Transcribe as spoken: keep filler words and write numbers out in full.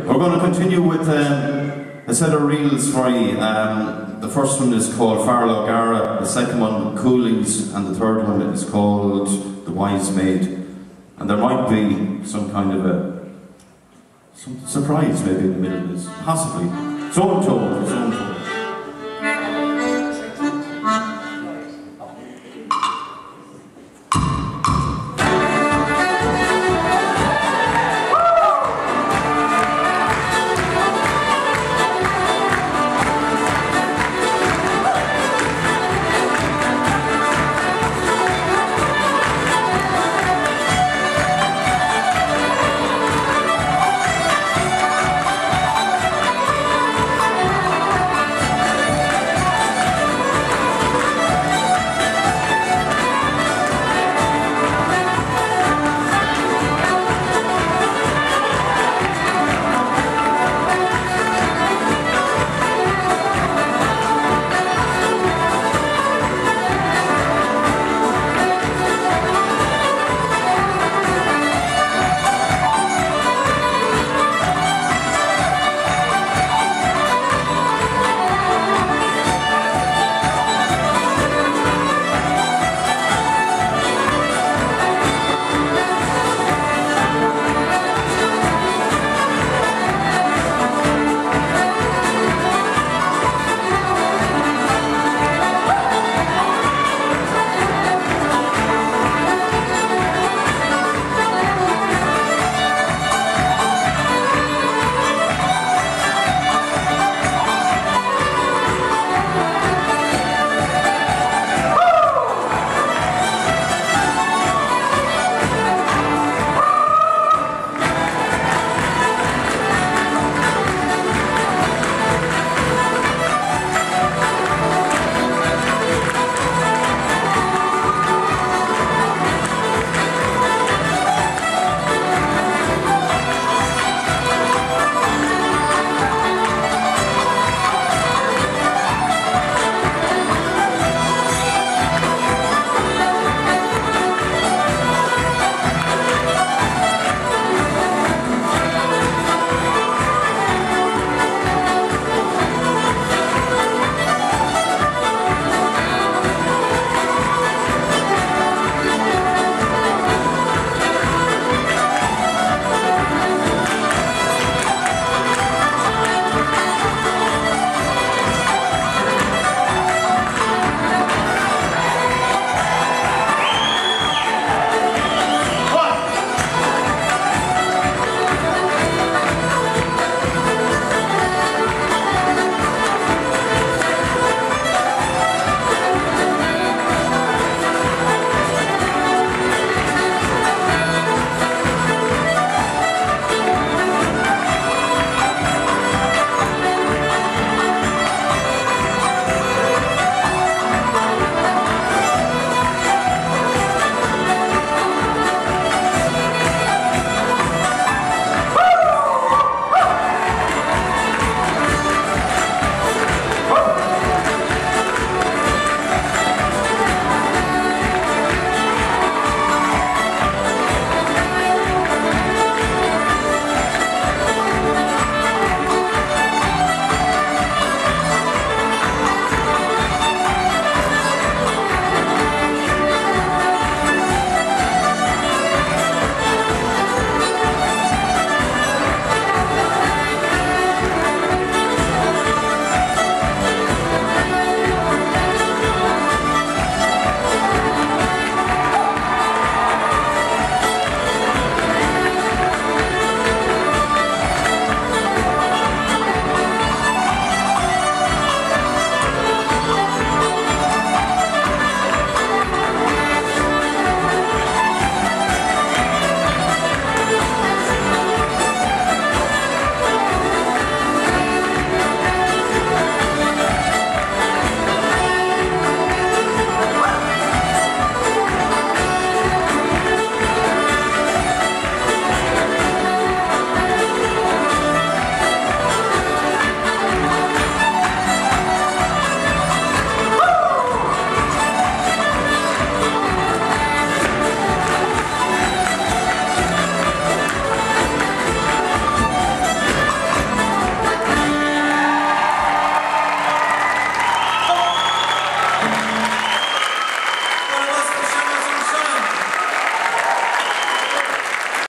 We're going to continue with um, a set of reels for you. Um, the first one is called Farlow Gara, the second one Coolies, and the third one is called The Wise Maid. And there might be some kind of a some surprise maybe in the middle of this, possibly. So I'm told, so I'm told.